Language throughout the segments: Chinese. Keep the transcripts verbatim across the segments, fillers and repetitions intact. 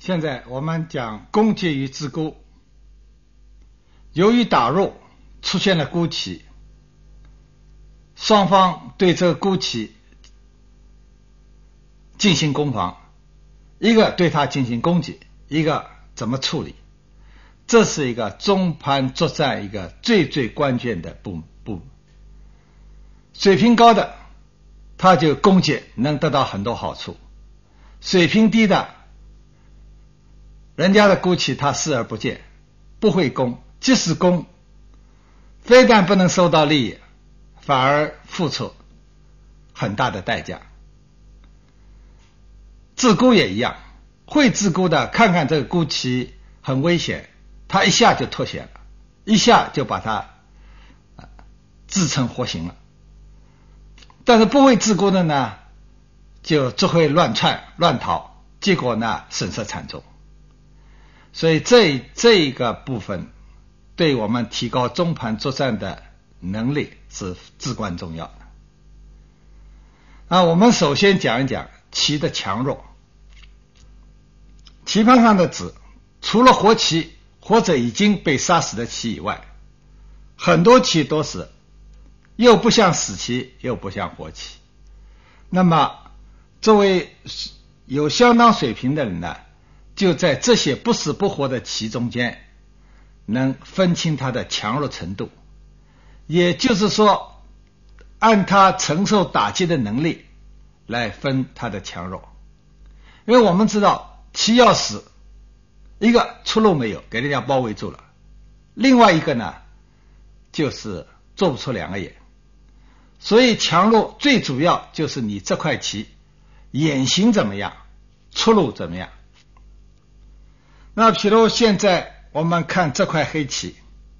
现在我们讲攻结于自孤，由于打入出现了孤棋，双方对这个孤棋进行攻防，一个对它进行攻击，一个怎么处理，这是一个中盘作战一个最最关键的部部水平高的他就攻击能得到很多好处，水平低的人家的孤棋他视而不见，不会攻，即使攻非但不能收到利益，反而付出很大的代价。自孤也一样，会自孤的看看这个孤棋很危险，他一下就脱险了，一下就把它自成活形了。但是不会自孤的呢，就只会乱窜乱逃，结果呢损失惨重。所以这这一个部分对我们提高中盘作战的能力是至关重要的。那我们首先讲一讲棋的强弱。棋盘上的子，除了活棋或者已经被杀死的棋以外，很多棋都是又不像死棋又不像活棋。那么作为有相当水平的人呢，就在这些不死不活的棋中间能分清它的强弱程度，也就是说按它承受打击的能力来分它的强弱。因为我们知道棋要死，一个出路没有，给人家包围住了，另外一个呢就是做不出两个眼。所以强弱最主要就是你这块棋眼形怎么样，出路怎么样。那比如现在我们看这块黑棋，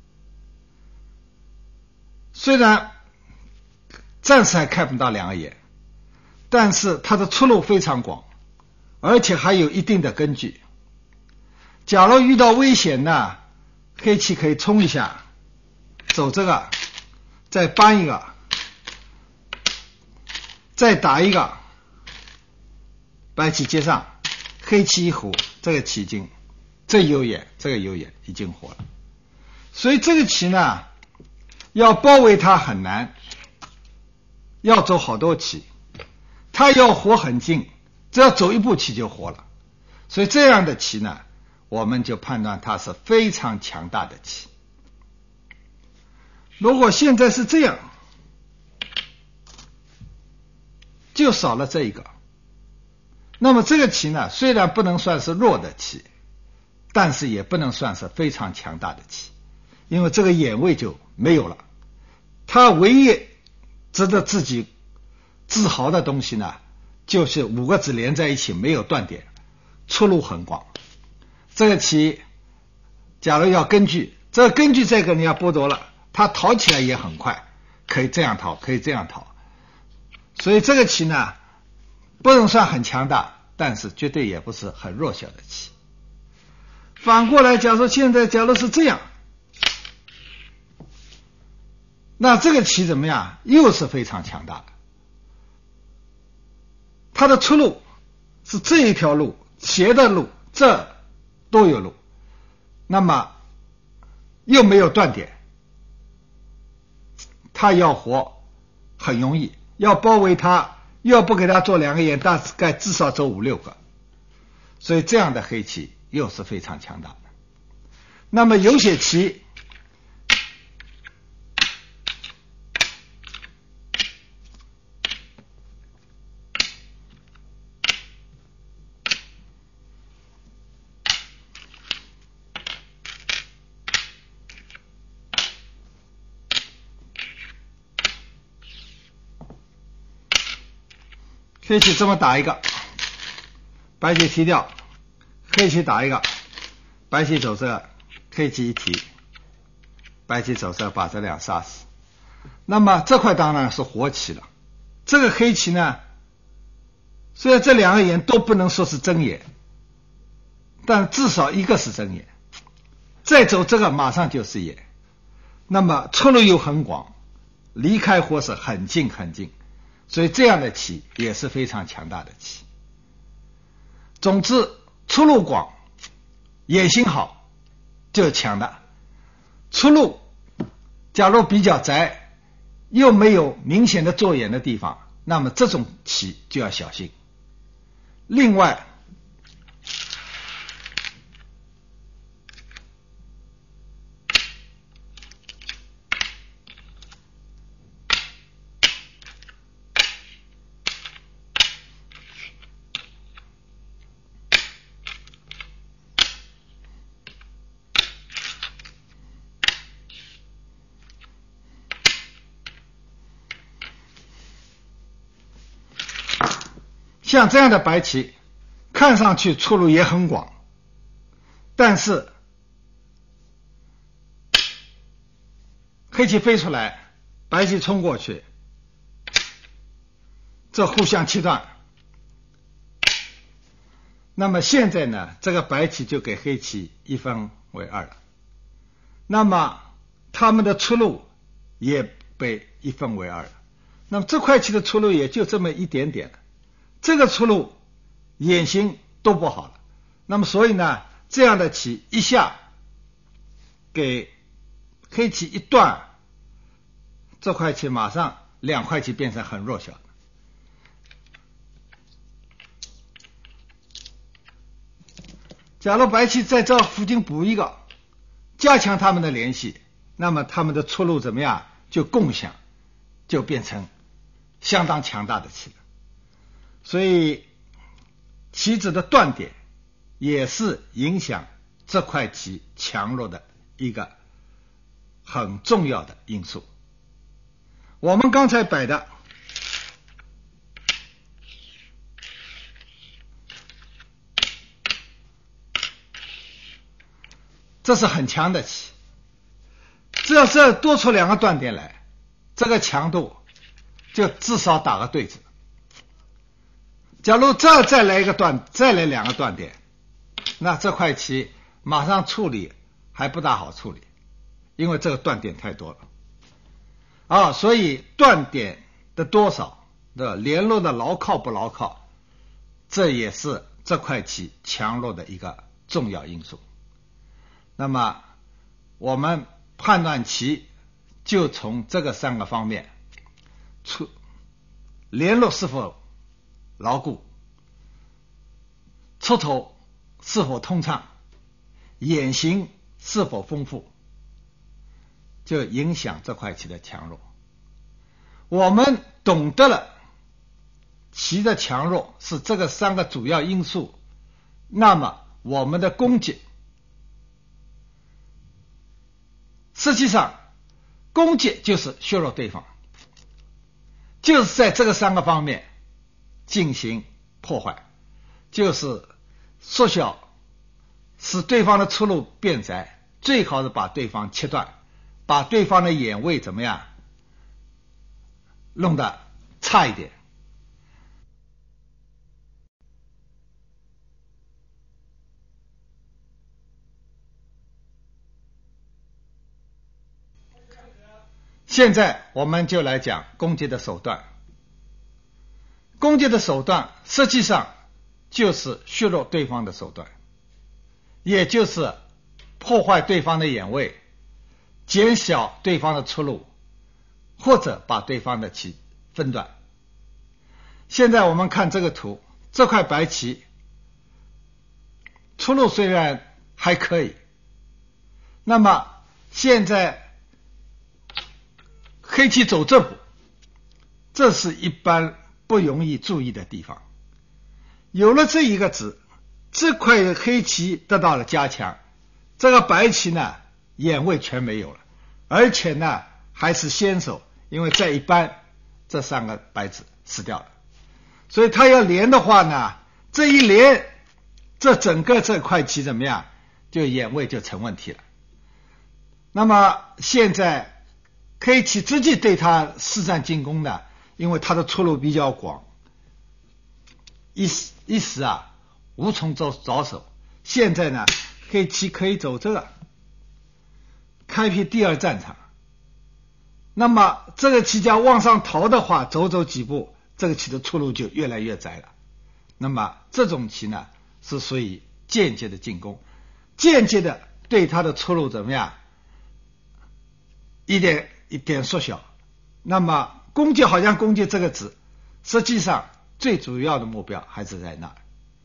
虽然暂时还看不到两个眼，但是它的出路非常广，而且还有一定的根据。假如遇到危险呢，黑棋可以冲一下，走这个，再搬一个，再打一个，白棋接上，黑棋一活，这个棋经这有眼，这个有眼，已经活了。所以这个棋呢，要包围它很难，要走好多棋，它要活很近，只要走一步棋就活了。所以这样的棋呢，我们就判断它是非常强大的棋。如果现在是这样，就少了这一个，那么这个棋呢，虽然不能算是弱的棋，但是也不能算是非常强大的棋，因为这个眼位就没有了。它唯一值得自己自豪的东西呢，就是五个子连在一起没有断点，出路很广。这个棋假如要根据，这个根据这个你要剥夺了，它逃起来也很快，可以这样逃，可以这样逃。所以这个棋呢，不能算很强大，但是绝对也不是很弱小的棋。反过来，假如现在假如是这样，那这个棋怎么样？又是非常强大的。它的出路是这一条路，斜的路，这都有路，那么又没有断点，它要活很容易，要包围它，又要不给它做两个眼，大概至少走五六个。所以这样的黑棋又是非常强大的。那么有些棋黑棋这么打一个，白棋提掉，黑棋打一个，白棋走这，黑棋一提，白棋走这，把这俩杀死。那么这块当然是活棋了。这个黑棋呢，虽然这两个眼都不能说是真眼，但至少一个是真眼，再走这个马上就是眼，那么出路又很广，离开活是很近很近。所以这样的棋也是非常强大的棋。总之出路广，眼型好，就是强的。出路假如比较窄，又没有明显的做眼的地方，那么这种棋就要小心。另外，像这样的白棋看上去出路也很广，但是黑棋飞出来，白棋冲过去，这互相切断。那么现在呢，这个白棋就给黑棋一分为二了，那么他们的出路也被一分为二了。那么这块棋的出路也就这么一点点了，这个出路眼型都不好了，那么所以呢，这样的棋一下给黑棋一断，这块棋马上两块棋变成很弱小的。假如白棋在这附近补一个，加强他们的联系，那么他们的出路怎么样？就共享，就变成相当强大的棋了。所以棋子的断点也是影响这块棋强弱的一个很重要的因素。我们刚才摆的这是很强的棋，只要这多出两个断点来，这个强度就至少打个对子。假如这再来一个断，再来两个断点，那这块棋马上处理还不大好处理，因为这个断点太多了啊。所以断点的多少的联络的牢靠不牢靠，这也是这块棋强弱的一个重要因素。那么我们判断棋就从这个三个方面，出联络是否牢固，出头是否通畅，眼型是否丰富，就影响这块棋的强弱。我们懂得了棋的强弱是这个三个主要因素，那么我们的攻击，实际上攻击就是削弱对方，就是在这个三个方面进行破坏，就是缩小，使对方的出路变窄，最好是把对方切断，把对方的眼位怎么样弄得差一点。现在我们就来讲攻击的手段。攻击的手段实际上就是削弱对方的手段，也就是破坏对方的眼位，减小对方的出路，或者把对方的棋分断。现在我们看这个图，这块白棋出路虽然还可以，那么现在黑棋走这步，这是一般不容易注意的地方。有了这一个子，这块黑棋得到了加强，这个白棋呢眼位全没有了，而且呢还是先手，因为在一般这三个白子死掉了，所以他要连的话呢，这一连这整个这块棋怎么样，就眼位就成问题了。那么现在黑棋直接对他施展进攻的，因为他的出路比较广，一时一时啊无从着着手。现在呢黑棋可以走这个开辟第二战场，那么这个棋家往上逃的话，走走几步，这个棋的出路就越来越窄了。那么这种棋呢是属于间接的进攻，间接的对他的出路怎么样？一点一点缩小。那么攻击好像攻击这个子，实际上最主要的目标还是在那儿。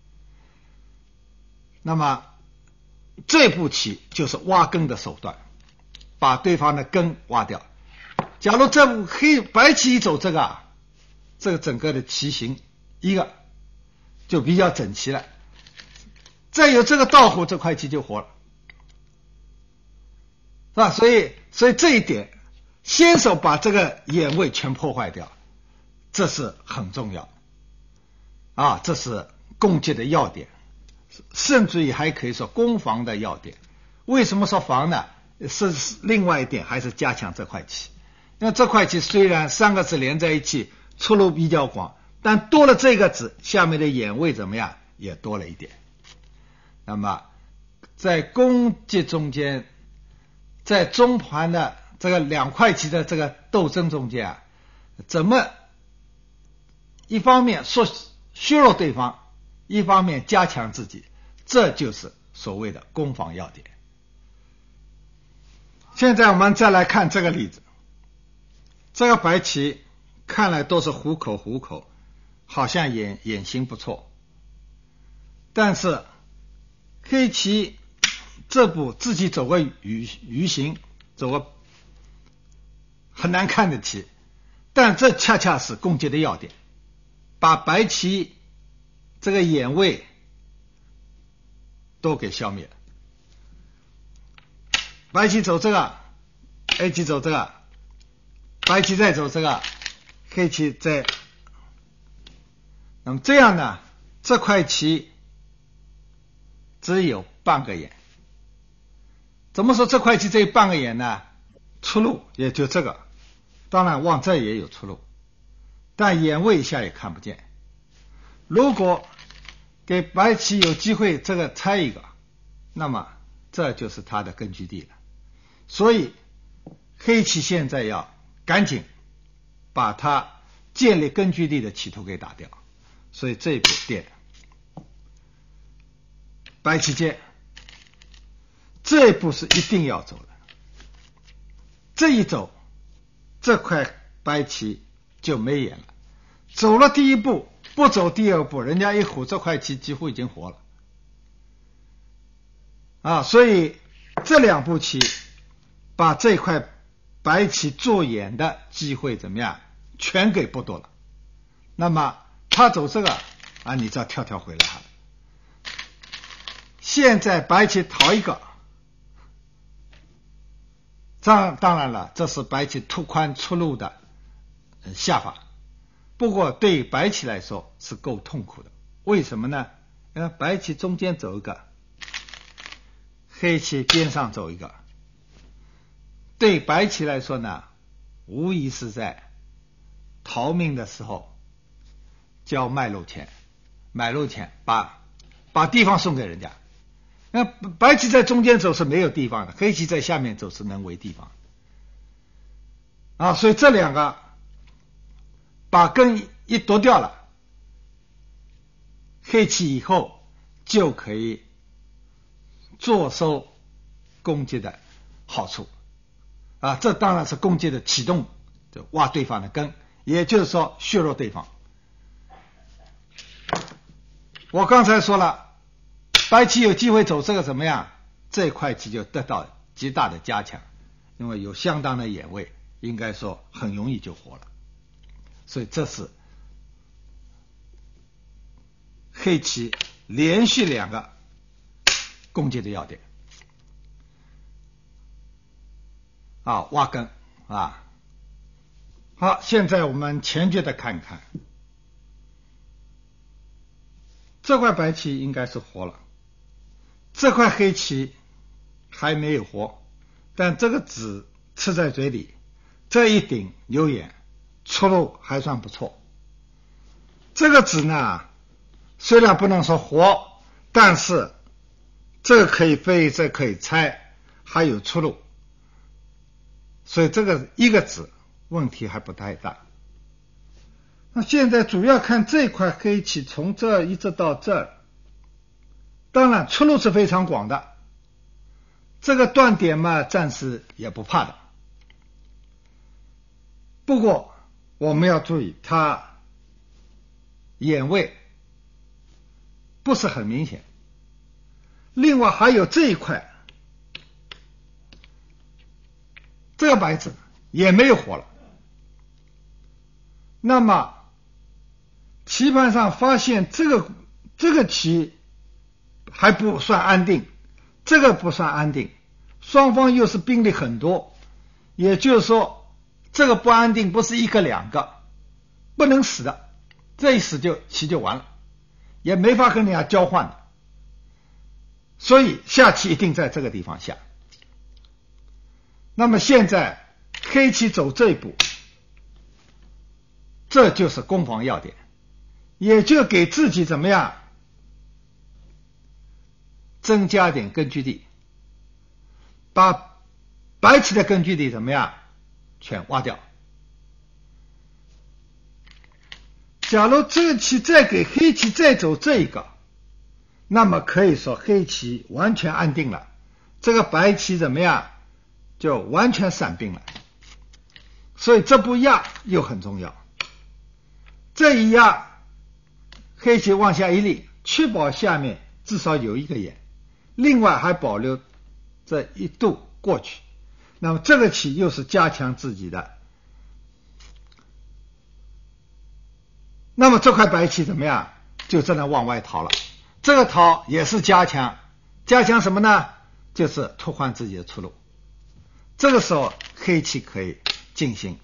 那么这步棋就是挖根的手段，把对方的根挖掉。假如这步黑白棋一走这个啊，这个整个的棋形一个就比较整齐了。再有这个倒虎，这块棋就活了，是吧？所以所以这一点先手把这个眼位全破坏掉，这是很重要啊，这是攻击的要点，甚至于还可以说攻防的要点。为什么说防呢？是另外一点，还是加强这块棋。因为这块棋虽然三个子连在一起，出路比较广，但多了这个子，下面的眼位怎么样？也多了一点。那么在攻击中间，在中盘的这个两块棋的这个斗争中间啊，怎么一方面说削弱对方，一方面加强自己，这就是所谓的攻防要点。现在我们再来看这个例子，这个白棋看来都是虎口虎口，好像眼眼型不错，但是黑棋这步自己走个鱼鱼形，走个很难看的棋，但这恰恰是攻击的要点，把白棋这个眼位都给消灭了。白棋走这个，黑棋走这个，白棋再走这个，黑棋再，那么这样呢，这块棋只有半个眼。怎么说这块棋只有半个眼呢？出路也就这个，当然往这也有出路，但眼位下也看不见。如果给白棋有机会这个拆一个，那么这就是他的根据地了。所以黑棋现在要赶紧把他建立根据地的企图给打掉，所以这一步变了。白棋接，这一步是一定要走的。这一走，这块白棋就没眼了。走了第一步，不走第二步，人家一虎，这块棋几乎已经活了啊！所以这两步棋把这块白棋做眼的机会怎么样，全给剥夺了。那么他走这个啊，你只要跳跳回来了。现在白棋逃一个，当当然了，这是白棋拓宽出路的下法，不过对白棋来说是够痛苦的。为什么呢？因为白棋中间走一个，黑棋边上走一个，对白棋来说呢，无疑是在逃命的时候交卖路钱，买路钱，把把地方送给人家。那白棋在中间走是没有地方的，黑棋在下面走是能为地方啊，所以这两个把根一夺掉了，黑棋以后就可以坐收攻击的好处啊，这当然是攻击的启动，就挖对方的根，也就是说削弱对方。我刚才说了，白棋有机会走这个怎么样？这块棋就得到极大的加强，因为有相当的眼位，应该说很容易就活了。所以这是黑棋连续两个攻击的要点啊，挖根啊。好，现在我们前局的看看，这块白棋应该是活了，这块黑棋还没有活，但这个子吃在嘴里，这一顶有眼，出路还算不错。这个子呢，虽然不能说活，但是这个可以飞，这个可以拆，还有出路，所以这个一个子问题还不太大。那现在主要看这块黑棋从这儿一直到这儿， 当然出路是非常广的，这个断点嘛暂时也不怕的。不过我们要注意，它眼位不是很明显，另外还有这一块，这个白子也没有火了。那么棋盘上发现这个这个棋还不算安定，这个不算安定，双方又是兵力很多，也就是说这个不安定不是一个两个，不能死的，这一死就棋就完了，也没法跟人家交换的，所以下棋一定在这个地方下。那么现在黑棋走这一步，这就是攻防要点，也就给自己怎么样增加点根据地，把白棋的根据地怎么样全挖掉。假如这个棋再给黑棋再走这一个，那么可以说黑棋完全安定了，这个白棋怎么样就完全散兵了。所以这步压又很重要，这一压黑棋往下一立，确保下面至少有一个眼，另外还保留这一度过去，那么这个棋又是加强自己的。那么这块白棋怎么样就只能往外逃了，这个逃也是加强，加强什么呢？就是拓宽自己的出路。这个时候黑棋可以进行，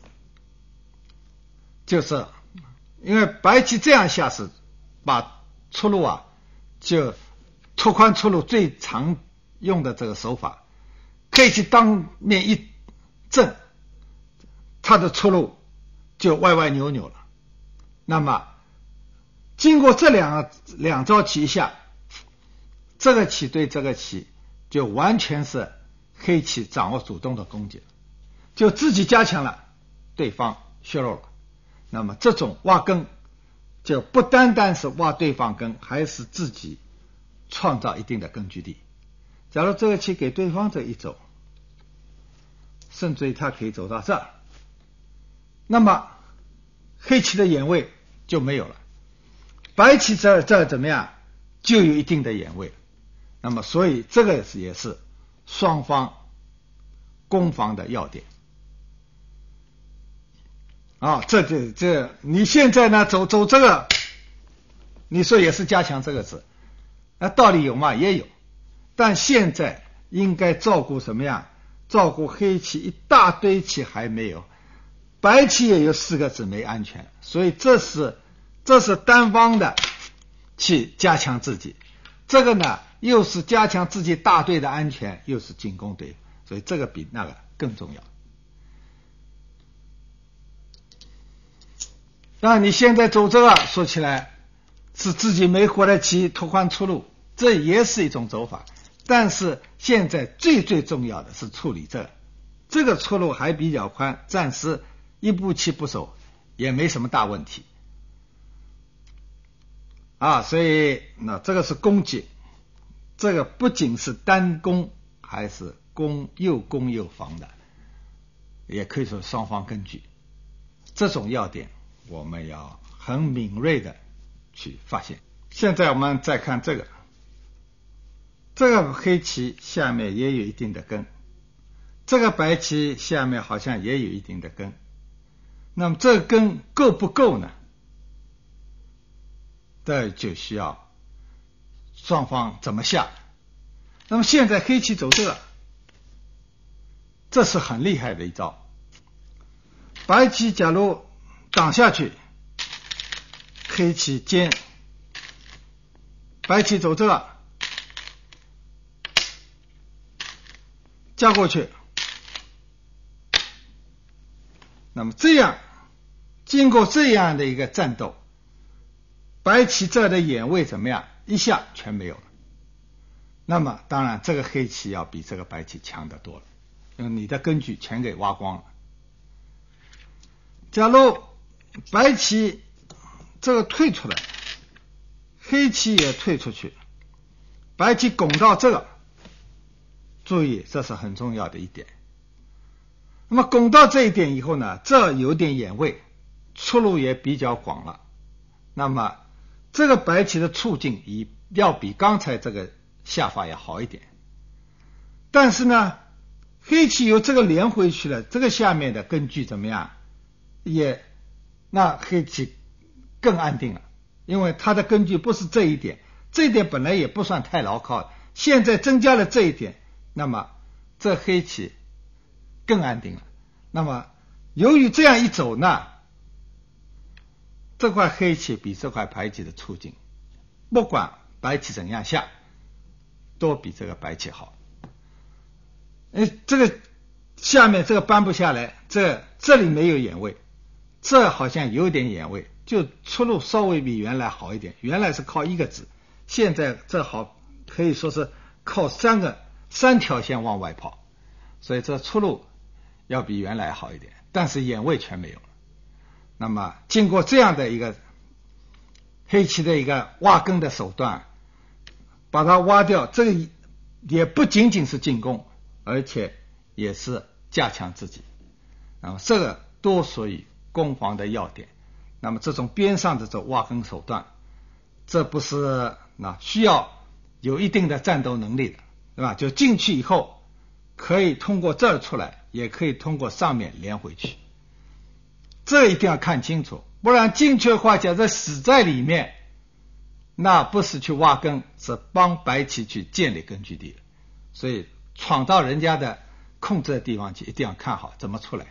就是因为白棋这样下是把出路啊，就拓宽出路最常用的这个手法，黑棋当面一正，他的出路就歪歪扭扭了。那么经过这两两招棋下，这个棋对这个棋就完全是黑棋掌握主动的攻击，就自己加强了，对方削弱了。那么这种挖根就不单单是挖对方根，还是自己创造一定的根据地。假如这个棋给对方这一走，甚至于他可以走到这儿，那么黑棋的眼位就没有了，白棋这儿这儿怎么样就有一定的眼位。那么所以这个也是双方攻防的要点啊。这这这你现在呢走走这个，你说也是加强这个字，那道理有吗？也有，但现在应该照顾什么样？照顾黑棋一大堆棋还没有，白棋也有四个子没安全，所以这是这是单方的去加强自己，这个呢又是加强自己大队的安全，又是进攻队，所以这个比那个更重要。那你现在走这个，说起来是自己没活的棋拓宽出路，这也是一种走法，但是现在最最重要的是处理这个，这个出路还比较宽，暂时一步棋不守也没什么大问题啊。所以那这个是攻击，这个不仅是单攻，还是攻又攻又防的，也可以说双方根据这种要点，我们要很敏锐的去发现。现在我们再看这个，这个黑棋下面也有一定的根，这个白棋下面好像也有一定的根，那么这个根够不够呢？这就需要双方怎么下。那么现在黑棋走这个，这是很厉害的一招。白棋假如挡下去，黑棋尖，白棋走这个加过去，那么这样经过这样的一个战斗，白棋这儿的眼位怎么样？一下全没有了。那么当然这个黑棋要比这个白棋强得多了，因为你的根据全给挖光了。假如白棋这个退出来，黑棋也退出去， 白棋拱到这个，注意这是很重要的一点。那么拱到这一点以后呢，这有点眼位，出路也比较广了。那么这个白棋的处境以要比刚才这个下法要好一点。但是呢，黑棋由这个连回去了，这个下面的根据怎么样？也那黑棋更安定了，因为它的根据不是这一点，这一点本来也不算太牢靠，现在增加了这一点，那么这黑棋更安定了。那么由于这样一走呢，这块黑棋比这块白棋的处境，不管白棋怎样下，都比这个白棋好。哎，这个下面这个搬不下来，这这里没有眼位，这好像有点眼位，就出路稍微比原来好一点。原来是靠一个子，现在这好可以说是靠三个三条线往外跑，所以这出路要比原来好一点，但是眼位全没有了。那么经过这样的一个黑棋的一个挖根的手段，把它挖掉，这个也不仅仅是进攻，而且也是加强自己。那么这个都属于攻防的要点。那么这种边上的这挖根手段，这不是那需要有一定的战斗能力的，对吧？就进去以后可以通过这儿出来，也可以通过上面连回去，这一定要看清楚，不然进去的话假设死在里面，那不是去挖根，是帮白棋去建立根据地。所以闯到人家的控制的地方去，一定要看好怎么出来。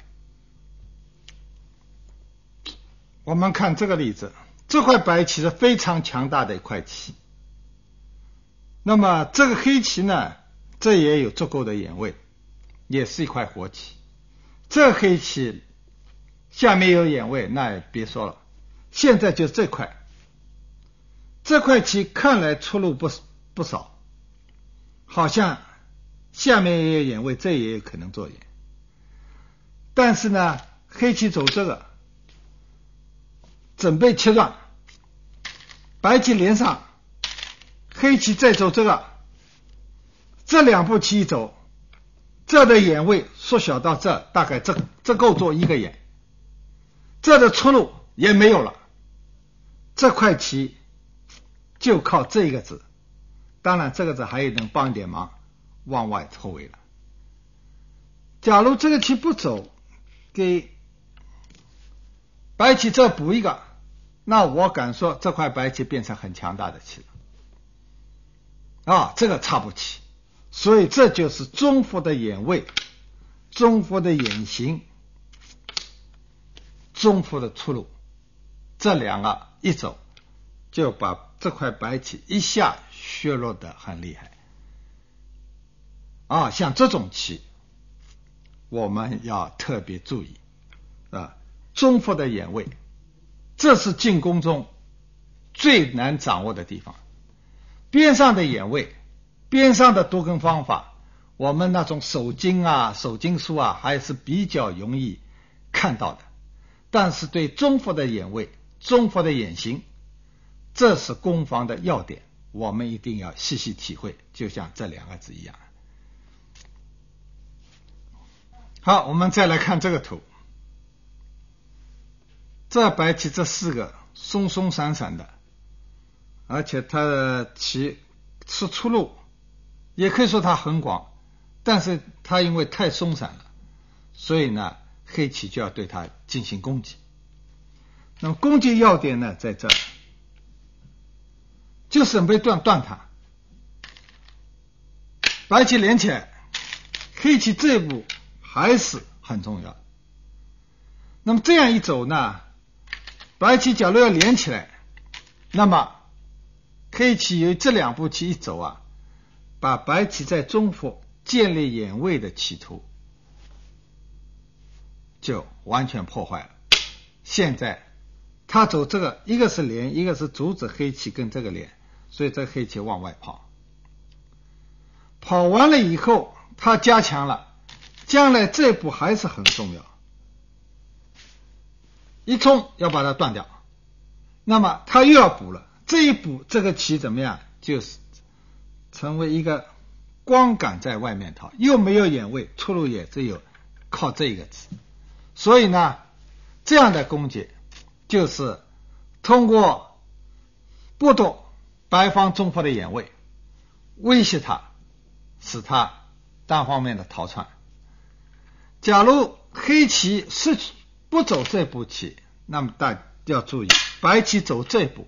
我们看这个例子，这块白棋是非常强大的一块棋，那么这个黑棋呢，这也有足够的眼位，也是一块活棋。这黑棋下面有眼位，那也别说了。现在就这块，这块棋看来出路不不少，好像下面也有眼位，这也有可能做眼。但是呢，黑棋走这个，准备切断，白棋连上，黑棋再走这个，这两步棋一走，这的眼位缩小到这，大概这这够做一个眼，这的出路也没有了，这块棋就靠这个子，当然这个子还有能帮一点忙，往外抽围了。假如这个棋不走，给白棋这补一个，那我敢说这块白棋变成很强大的棋了啊，这个差不起。所以这就是中伏的眼位，中伏的眼形，中伏的出路，这两个一走就把这块白棋一下削弱的很厉害啊。像这种棋我们要特别注意啊，中伏的眼位，这是进攻中最难掌握的地方。边上的眼位，边上的多根方法，我们那种手经啊手经书啊还是比较容易看到的，但是对中伏的眼位，中伏的眼形，这是攻防的要点，我们一定要细细体会，就像这两个字一样。好，我们再来看这个图，这白棋这四个松松散散的，而且它的棋是出路，也可以说它很广，但是它因为太松散了，所以呢黑棋就要对它进行攻击。那么攻击要点呢在这儿，就是准备断断它，白棋连起来，黑棋这一步还是很重要。那么这样一走呢，白棋假如要连起来，那么黑棋由这两步棋一走啊，把白棋在中伏建立眼位的企图就完全破坏了。现在他走这个，一个是连，一个是阻止黑棋跟这个连，所以这黑棋往外跑，跑完了以后他加强了，将来这一步还是很重要，一冲要把它断掉，那么他又要补了，这一补这个棋怎么样，就是成为一个光杆在外面逃，又没有眼位，出路也只有靠这一个字。所以呢，这样的攻击就是通过剥夺白方中佛的眼位，威胁他，使他单方面的逃窜。假如黑棋是不走这步棋，那么大家要注意，白棋走这步，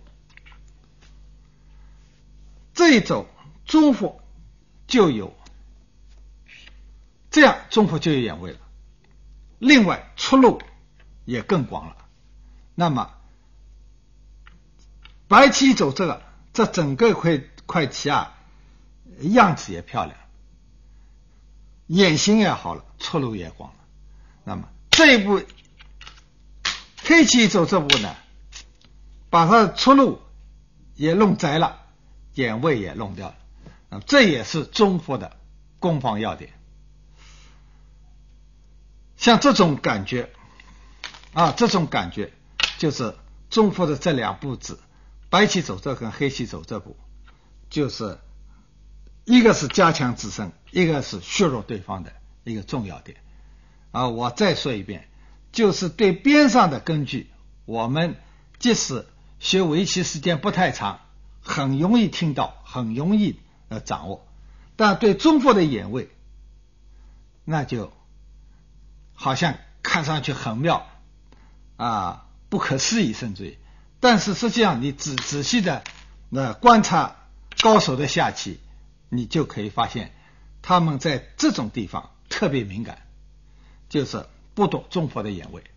这一走中佛就有，这样中佛就有眼位了。另外出路也更广了。那么白棋走这个，这整个块块棋啊，样子也漂亮，眼型也好了，出路也广了。那么这一步黑棋走这步呢，把它的出路也弄窄了，眼位也弄掉了。那么这也是中佛的攻防要点。像这种感觉啊，这种感觉就是中佛的这两步子，白棋走这跟黑棋走这步，就是一个是加强自身，一个是削弱对方的一个重要点啊。我再说一遍，就是对边上的根据，我们即使学围棋时间不太长，很容易听到，很容易呃掌握，但对中佛的眼位，那就好像看上去很妙啊，不可思议甚至于，但是实际上你仔仔细的呃观察高手的下棋，你就可以发现他们在这种地方特别敏感，就是剥夺中佛的眼位。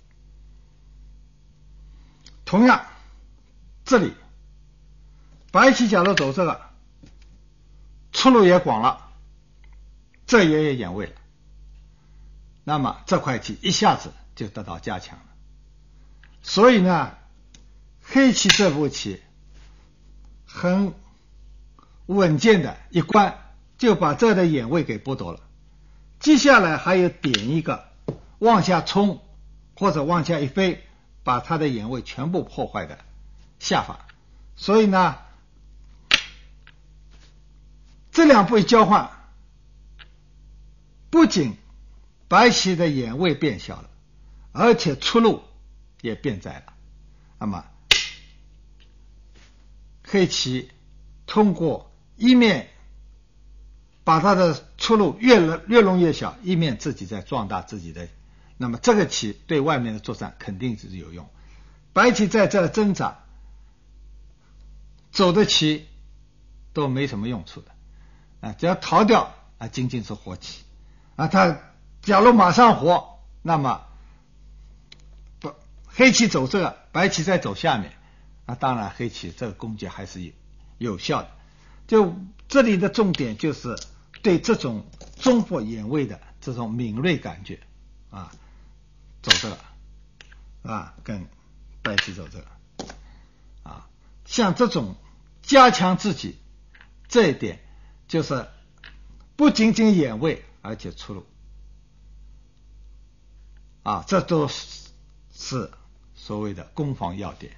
同样这里白棋假如走这个，出路也广了，这也有眼位了，那么这块棋一下子就得到加强了。所以呢，黑棋这步棋很稳健的一关，就把这的眼位给剥夺了。接下来还有点一个往下冲或者往下一飞，把他的眼位全部破坏的下法。所以呢，这两步一交换，不仅白棋的眼位变小了，而且出路也变窄了。那么黑棋通过一面把它的出路越越弄越小，一面自己在壮大自己的，那么这个棋对外面的作战肯定是有用。白棋在这挣扎，走的棋都没什么用处的啊，只要逃掉啊，仅仅是活棋啊。他假如马上活，那么不黑棋走这个，白棋再走下面啊，当然黑棋这个攻击还是有有效的。就这里的重点就是对这种中佛眼位的这种敏锐感觉啊，走这个啊，跟白棋走这个啊，像这种加强自己这一点，就是不仅仅眼位，而且出路啊，这都是所谓的攻防要点。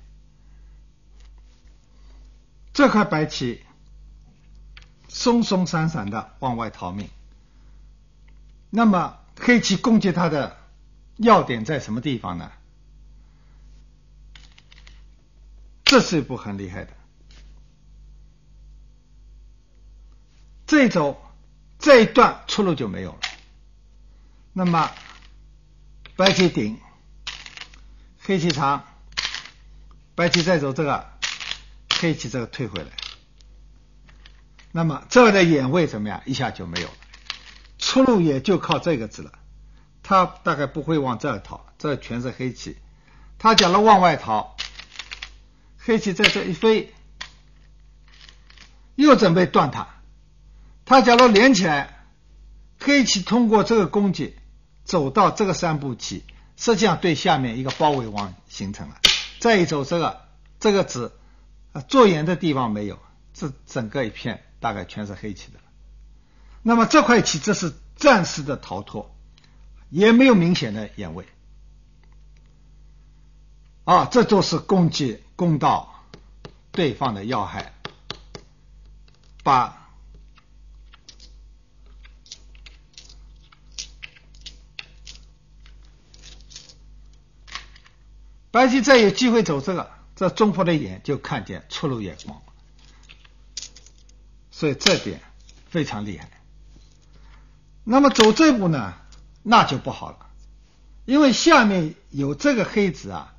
这块白棋松松散散的往外逃命，那么黑棋攻击它的要点在什么地方呢？这是一步很厉害的。这一走这一段出路就没有了，那么白棋顶，黑棋长，白棋再走这个，黑棋这个退回来，那么这个的眼位怎么样？一下就没有了，出路也就靠这个字了。他大概不会往这儿逃，这全是黑棋。他假如往外逃，黑棋在这一飞，又准备断它。他假如连起来，黑棋通过这个攻击走到这个三步棋，实际上对下面一个包围网形成了。再一走这个，这个子啊做眼的地方没有，这整个一片大概全是黑棋的。那么这块棋这是暂时的逃脱，也没有明显的眼位啊，这都是攻击攻到对方的要害，把白棋再有机会走这个，这中伏的眼就看见出路也光了，所以这点非常厉害。那么走这步呢，那就不好了，因为下面有这个黑子啊，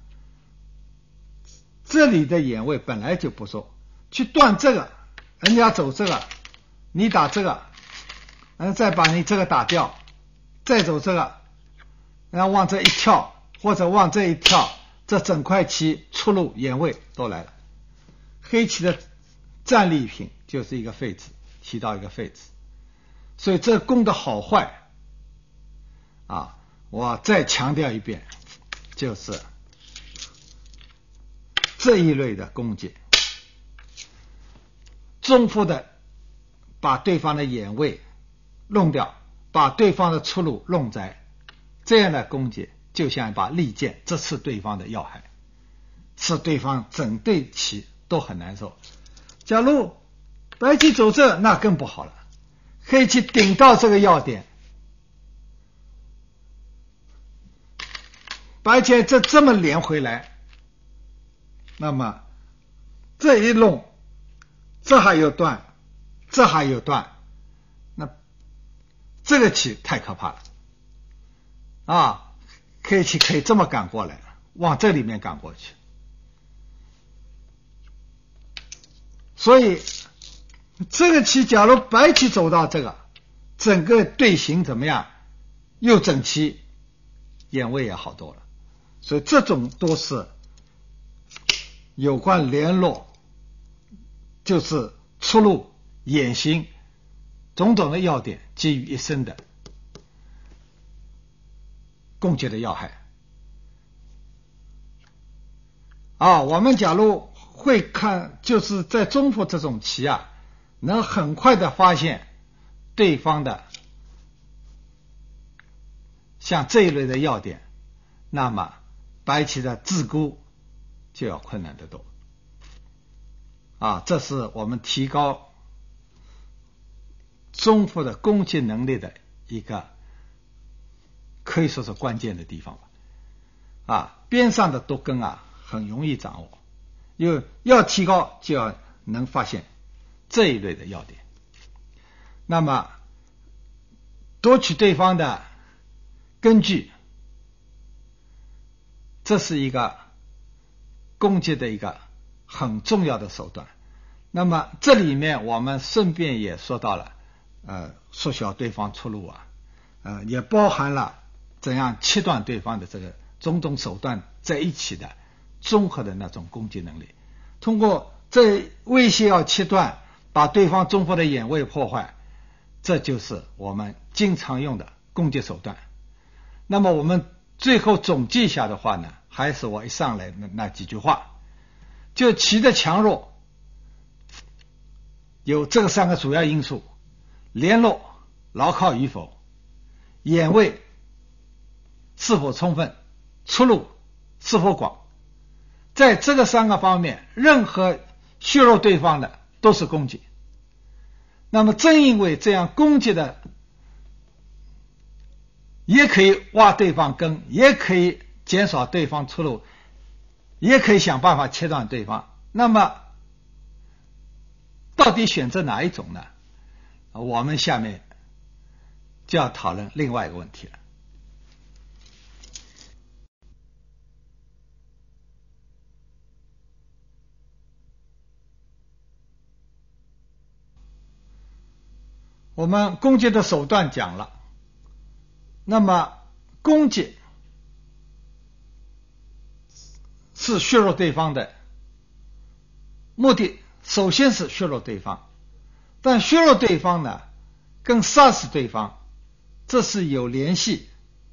这里的眼位本来就不错，去断这个，人家走这个，你打这个，然后再把你这个打掉，再走这个，然后往这一跳，或者往这一跳，这整块棋出路眼位都来了。黑棋的战利品就是一个废子，提到一个废子，所以这攻的好坏啊，我再强调一遍，就是这一类的攻击，中伏的把对方的眼位弄掉，把对方的出路弄窄，这样的攻击就像一把利剑，这是对方的要害，是对方整对棋都很难受。假如白棋走这，那更不好了，黑棋顶到这个要点，白棋这这么连回来，那么这一弄，这还有断，这还有断，那这个棋太可怕了啊！黑棋可以这么赶过来，往这里面赶过去，所以这个棋假如白棋走到这个，整个队形怎么样？又整齐，眼位也好多了。所以这种都是有关联络，就是出路、眼形种种的要点集于一身的攻击的要害啊。我们假如会看，就是在中伏这种棋啊，能很快的发现对方的像这一类的要点，那么白棋的自估就要困难得多啊。这是我们提高中伏的攻击能力的一个可以说是关键的地方吧。啊，边上的多根啊很容易掌握，因为要提高就要能发现这一类的要点，那么夺取对方的根据，这是一个攻击的一个很重要的手段。那么这里面我们顺便也说到了呃，缩小对方出路啊，呃，也包含了怎样切断对方的这个种种手段在一起的综合的那种攻击能力。通过这威胁要切断，把对方中伏的眼位破坏，这就是我们经常用的攻击手段。那么我们最后总结一下的话呢，还是我一上来那那几句话，就棋的强弱有这个三个主要因素：联络牢靠与否，眼位是否充分，出路是否广。在这个三个方面，任何削弱对方的都是攻击。那么正因为这样攻击的，也可以挖对方根，也可以减少对方出路，也可以想办法切断对方。那么到底选择哪一种呢？我们下面就要讨论另外一个问题了。我们攻击的手段讲了，那么攻击是削弱对方的目的，首先是削弱对方，但削弱对方呢，跟杀死对方这是有联系，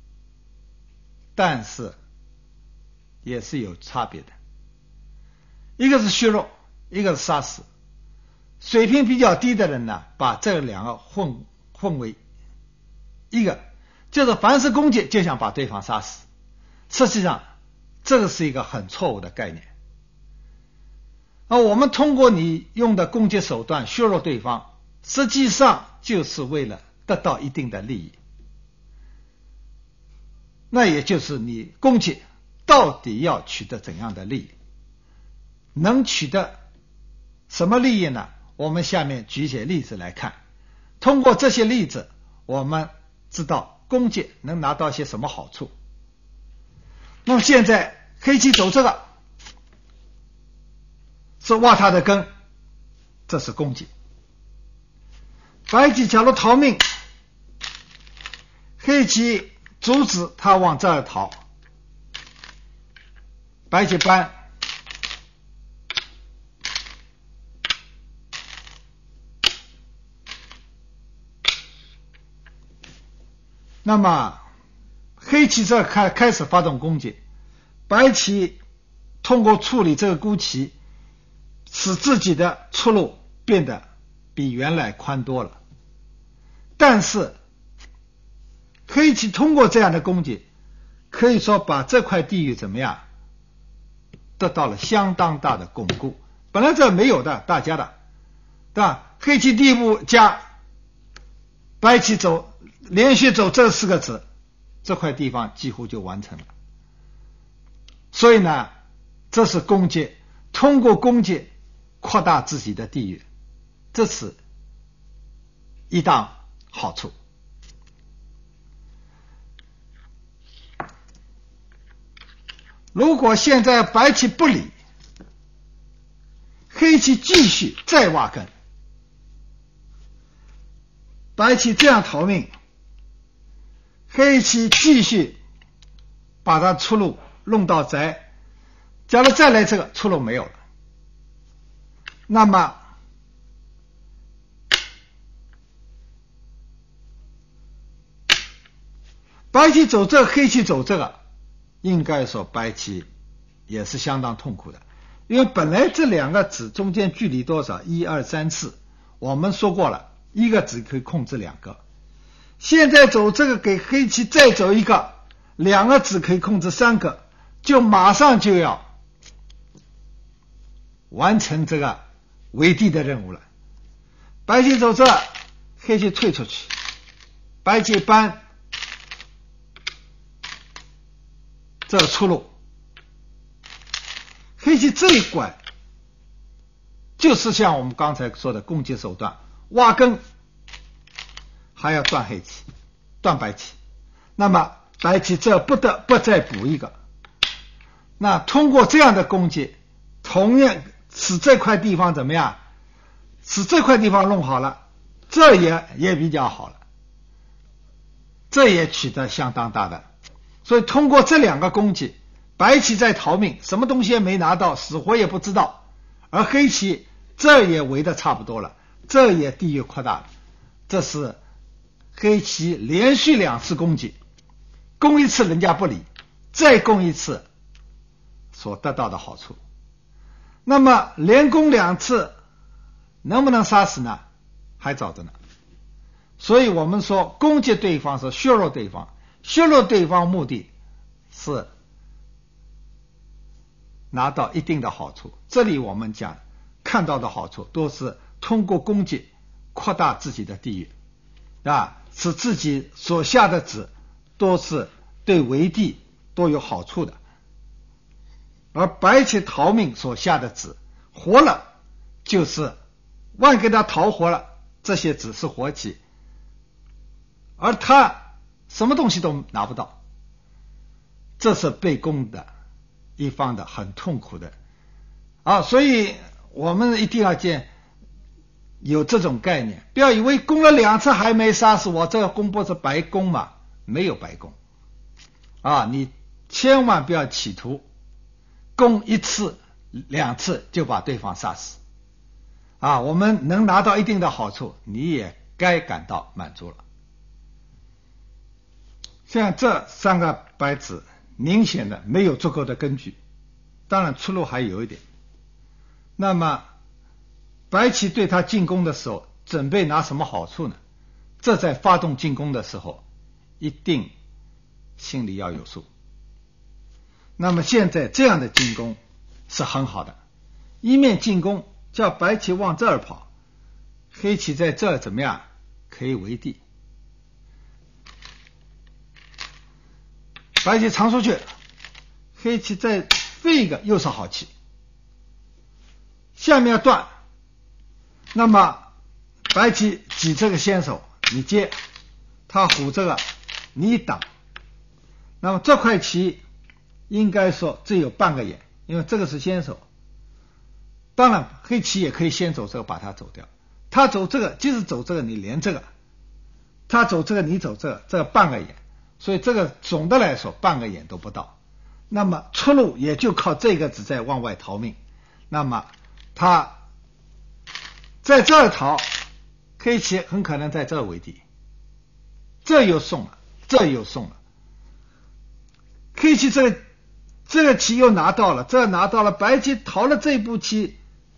但是也是有差别的。一个是削弱，一个是杀死。水平比较低的人呢，把这两个混混为一个，就是凡是攻击就想把对方杀死。实际上这个是一个很错误的概念。而我们通过你用的攻击手段削弱对方，实际上就是为了得到一定的利益，那也就是你攻击到底要取得怎样的利益？能取得什么利益呢？我们下面举一些例子来看。通过这些例子，我们知道攻击能拿到些什么好处。那么现在黑棋走这个是挖他的根，这是攻击。白棋假如逃命，黑棋阻止他往这儿逃，白棋搬，那么黑棋这开开始发动攻击，白棋通过处理这个孤棋，使自己的出路变得比原来宽多了。但是黑棋通过这样的攻击，可以说把这块地域怎么样得到了相当大的巩固。本来这没有的，大家的，对吧？黑棋第一步加，白棋走连续走这四个子，这块地方几乎就完成了。所以呢，这是攻击，通过攻击扩大自己的地域，这是一大好处。如果现在白棋不理，黑棋继续再挖根，白棋这样逃命，黑棋继续把它出路弄到宅，假如再来这个出路没有了，那么白棋走这个，黑棋走这个，应该说白棋也是相当痛苦的，因为本来这两个子中间距离多少？一二三四，我们说过了，一个子可以控制两个。现在走这个给黑棋再走一个，两个子可以控制三个，就马上就要完成这个围地的任务了。白棋走这，黑棋退出去，白棋搬，这出路，黑棋这一拐就是像我们刚才说的攻击手段，挖根还要断黑棋，断白棋，那么白棋这不得不再补一个。那通过这样的攻击，同样使这块地方怎么样？使这块地方弄好了，这也也比较好了，这也取得相当大的。所以通过这两个攻击，白棋在逃命，什么东西也没拿到，死活也不知道，而黑棋这也围得差不多了，这也地域扩大了。这是黑棋连续两次攻击，攻一次人家不理，再攻一次所得到的好处。那么连攻两次能不能杀死呢？还早着呢。所以我们说攻击对方是削弱对方，削弱对方目的是拿到一定的好处。这里我们讲看到的好处都是通过攻击扩大自己的地域啊，使自己所下的子都是对围地都有好处的。而白棋逃命所下的子活了，就是万给他逃活了，这些子是活棋，而他什么东西都拿不到，这是被攻的一方的很痛苦的啊！所以我们一定要见有这种概念，不要以为攻了两次还没杀死我，这个攻不是白攻嘛？没有白攻啊！你千万不要企图攻一次两次就把对方杀死啊！我们能拿到一定的好处，你也该感到满足了。像这三个白子明显的没有足够的根据，当然出路还有一点。那么白棋对他进攻的时候准备拿什么好处呢？这在发动进攻的时候一定心里要有数。那么现在这样的进攻是很好的，一面进攻叫白棋往这儿跑，黑棋在这儿怎么样可以围地，白棋长出去， 黑棋再飞一个又是好棋，下面要断，那么白棋挤这个先手，你接，他虎这个你挡，那么这块棋应该说只有半个眼，因为这个是先手。当然黑棋也可以先走这个把它走掉，他走这个即使走这个你连这个，他走这个你走这个，这个半个眼，所以这个总的来说半个眼都不到，那么出路也就靠这个子在往外逃命，那么他在这儿逃，黑棋很可能在这儿为敌，这又送了，这又送了，黑棋这个这个棋又拿到了，这拿到了，白棋逃了这步棋，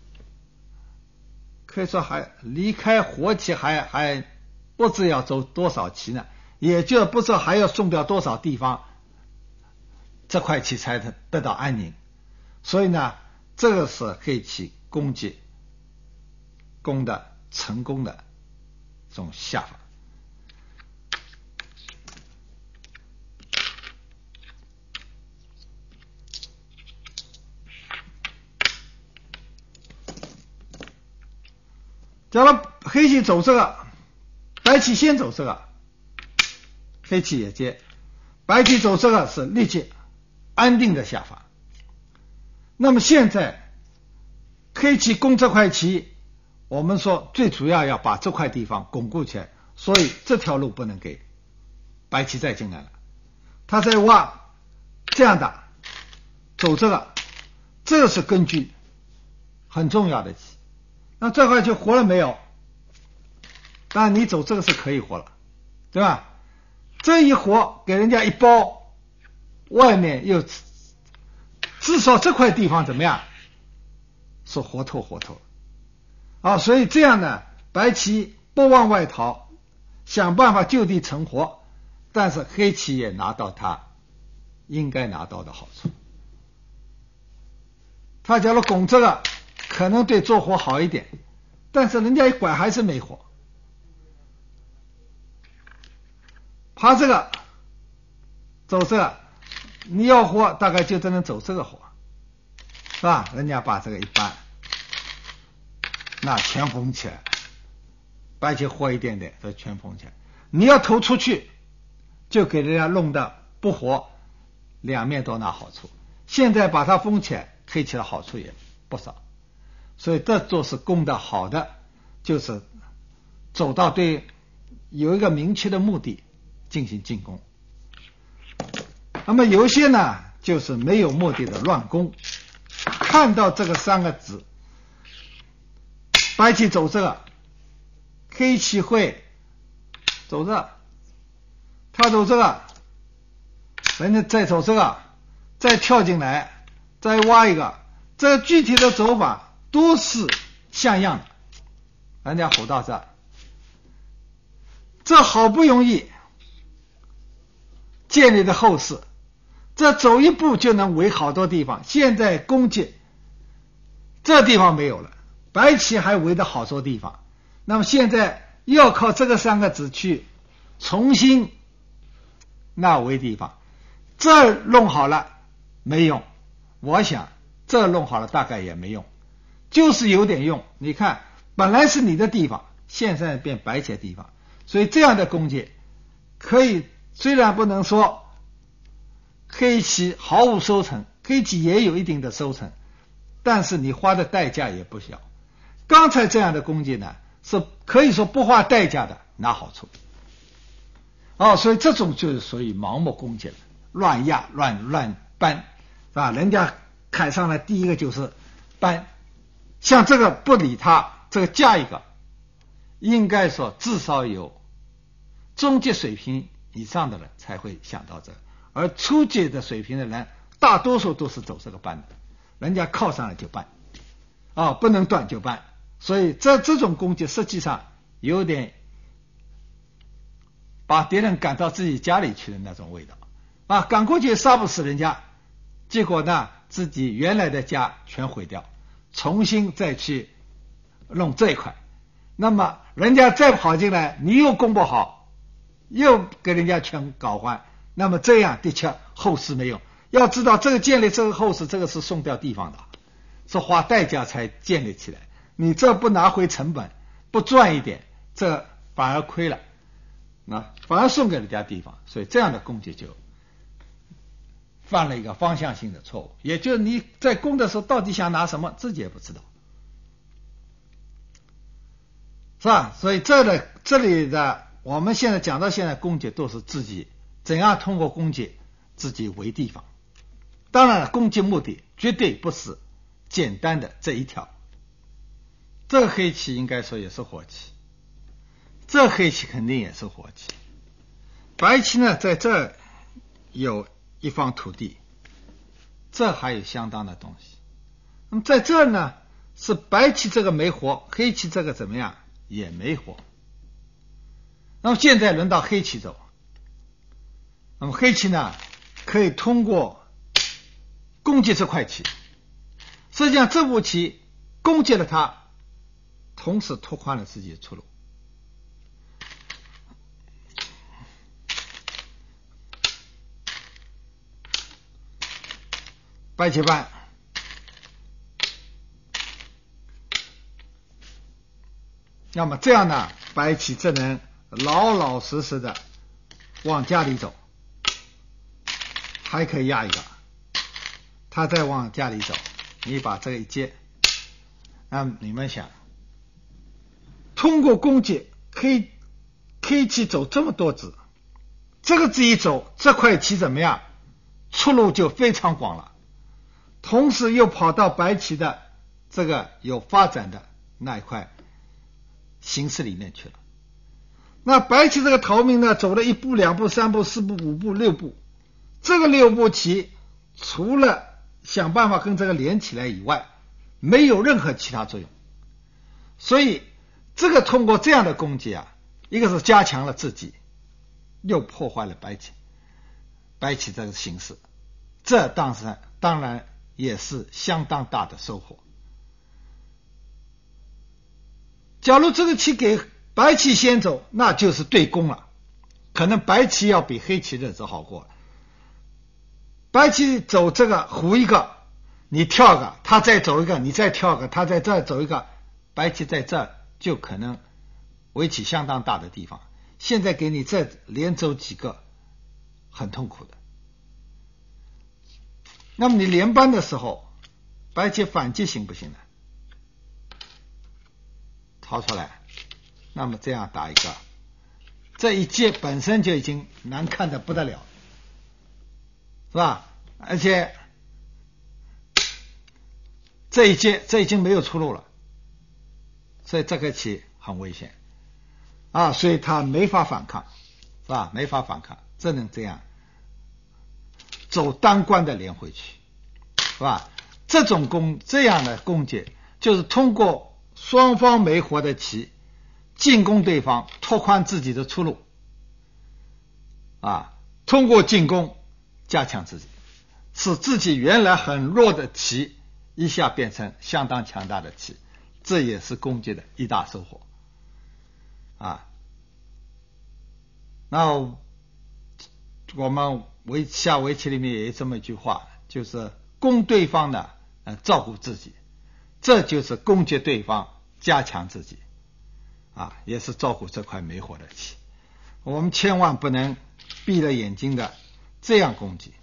可以说还离开活棋还还不知要走多少棋呢，也就不知道还要送掉多少地方，这块棋才得到安宁。所以呢，这个是黑棋攻击攻的成功的这种下法。假如黑棋走这个，白棋先走这个，黑棋也接，白棋走这个是立即安定的下法。那么现在黑棋攻这块棋，我们说最主要要把这块地方巩固起来，所以这条路不能给白棋再进来了，他在挖这样打，走这个，这个是根据很重要的棋。那这块就活了没有？当然你走这个是可以活了，对吧？这一活给人家一包，外面又至少这块地方怎么样？是活透活透啊！所以这样呢，白棋不往外逃，想办法就地成活，但是黑棋也拿到他应该拿到的好处。他假如拱这个可能对做活好一点，但是人家一拐还是没活。爬这个走这个，你要活大概就只能走这个活，是吧？人家把这个一搬，那全封起来，白棋活一点点，这全封起来。你要投出去，就给人家弄得不活，两面都拿好处。现在把它封起来，黑棋的好处也不少。所以这就是攻的好的，就是走到对有一个明确的目的进行进攻。那么有些呢就是没有目的的乱攻，看到这个三个子，白棋走这个，黑棋会走这，他走这个，人家再走这个，再跳进来，再挖一个，这个具体的走法都是像样的，人家吼到这，这好不容易建立的后势，这走一步就能围好多地方，现在攻击这地方没有了，白棋还围的好多地方，那么现在要靠这个三个子去重新那围地方，这弄好了没用，我想这弄好了大概也没用，就是有点用。你看本来是你的地方，现在变白棋的地方，所以这样的攻击可以，虽然不能说黑棋毫无收成，黑棋也有一定的收成，但是你花的代价也不小。刚才这样的攻击呢，是可以说不花代价的拿好处。哦，所以这种就是属于盲目攻击了，乱压乱乱搬，是吧？人家砍上来第一个就是搬，像这个不理他，这个加一个，应该说至少有中级水平以上的人才会想到这个，而初级的水平的人大多数都是走这个搬的，人家靠上来就搬，啊、哦，不能断就搬，所以这这种攻击实际上有点把敌人赶到自己家里去的那种味道啊，赶过去杀不死人家，结果呢自己原来的家全毁掉，重新再去弄这一块，那么人家再跑进来，你又攻不好，又给人家全搞坏，那么这样的确后事没用， 要知道这个建立这个后事，这个是送掉地方的，是花代价才建立起来。你这不拿回成本，不赚一点，这反而亏了，那反而送给人家地方。所以这样的供给就犯了一个方向性的错误，也就是你在供的时候到底想拿什么，自己也不知道，是吧？所以这的这里的我们现在讲到现在供给都是自己怎样通过供给自己为地方。当然了，供给目的绝对不是简单的这一条。这个黑棋应该说也是火棋，这黑棋肯定也是火棋。白棋呢，在这有一方土地，这还有相当的东西。那么在这呢，是白棋这个没活，黑棋这个怎么样也没活。那么现在轮到黑棋走，那么黑棋呢，可以通过攻击这块棋，实际上这步棋攻击了它，同时拓宽了自己的出路。白棋半，那么这样呢，白棋只能老老实实的往家里走，还可以压一个，他再往家里走，你把这个一接，那么你们想，通过攻击黑黑棋走这么多子，这个子一走，这块棋怎么样？出路就非常广了，同时又跑到白棋的这个有发展的那一块形势里面去了。那白棋这个逃命呢，走了一步、两步、三步、四步、五步、六步，这个六步棋除了想办法跟这个连起来以外，没有任何其他作用。所以这个通过这样的攻击啊，一个是加强了自己，又破坏了白棋白棋这个形势，这当然当然也是相当大的收获。假如这个棋给白棋先走，那就是对攻了，可能白棋要比黑棋日子好过。白棋走这个胡一个，你跳个，他再走一个，你再跳个，他在这走一个，白棋在这就可能围起相当大的地方。现在给你这连走几个，很痛苦的。那么你连扳的时候，白棋反击行不行呢？逃出来，那么这样打一个，这一接本身就已经难看的不得了，是吧？而且这一接这已经没有出路了，所以这个棋很危险啊，所以他没法反抗，是吧？没法反抗，只能这样走单关的连回去，是吧？这种攻这样的攻击就是通过双方没活的棋进攻对方，拓宽自己的出路啊，通过进攻加强自己，使自己原来很弱的棋一下变成相当强大的棋，这也是攻击的一大收获啊。那我们围下围棋里面也有这么一句话，就是攻对方呢，呃，照顾自己，这就是攻击对方，加强自己啊，也是照顾这块没活的棋。我们千万不能闭了眼睛的这样攻击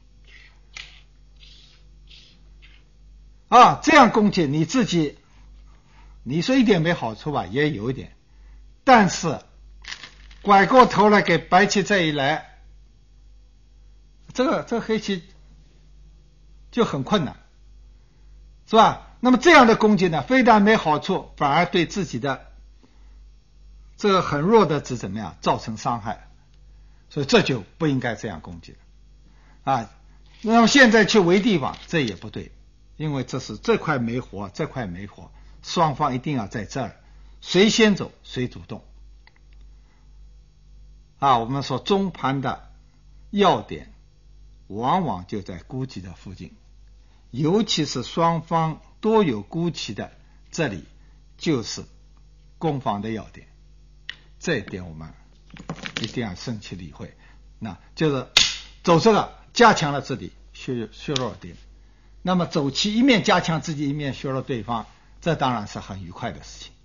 啊，这样攻击你自己，你说一点没好处吧，也有一点，但是拐过头来给白棋这一来，这个这个黑棋就很困难，是吧？那么这样的攻击呢，非但没好处，反而对自己的这个很弱的子怎么样造成伤害，所以这就不应该这样攻击啊。那么现在去围地方，这也不对，因为这是这块没活，这块没活，双方一定要在这儿，谁先走谁主动啊。我们说中盘的要点往往就在孤棋的附近，尤其是双方都有孤棋的，这里就是攻防的要点，这一点我们一定要深切理会。那就是走这个加强了自己， 削削弱点。那么走棋一面加强自己，一面削弱对方，这当然是很愉快的事情。